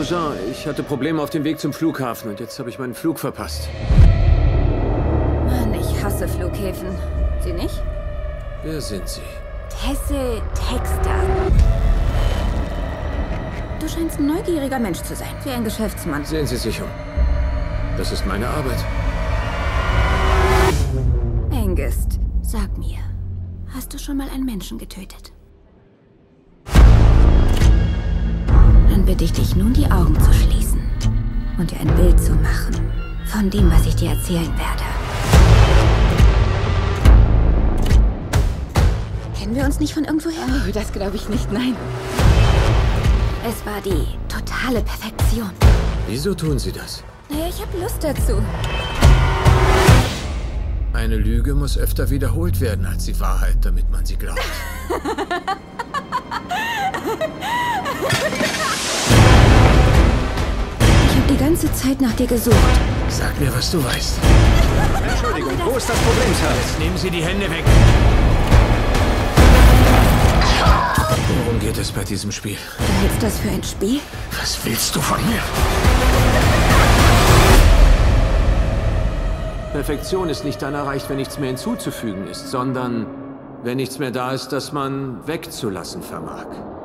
Cousin, ich hatte Probleme auf dem Weg zum Flughafen und jetzt habe ich meinen Flug verpasst. Mann, ich hasse Flughäfen. Sie nicht? Wer sind Sie? Tessel Texter. Du scheinst ein neugieriger Mensch zu sein, wie ein Geschäftsmann. Sehen Sie sich um. Das ist meine Arbeit. Hengist, sag mir, hast du schon mal einen Menschen getötet? Dann bitte ich dich nun, die Augen zu schließen und dir ein Bild zu machen von dem, was ich dir erzählen werde. Kennen wir uns nicht von irgendwoher? Oh, das glaube ich nicht, nein. Es war die totale Perfektion. Wieso tun Sie das? Naja, ich habe Lust dazu. Eine Lüge muss öfter wiederholt werden als die Wahrheit, damit man sie glaubt. Ich habe die ganze Zeit nach dir gesucht. Sag mir, was du weißt. Entschuldigung, wo ist das Problem, Sir? Jetzt nehmen Sie die Hände weg. Worum geht es bei diesem Spiel? Du hältst das für ein Spiel? Was willst du von mir? Perfektion ist nicht dann erreicht, wenn nichts mehr hinzuzufügen ist, sondern wenn nichts mehr da ist, das man wegzulassen vermag.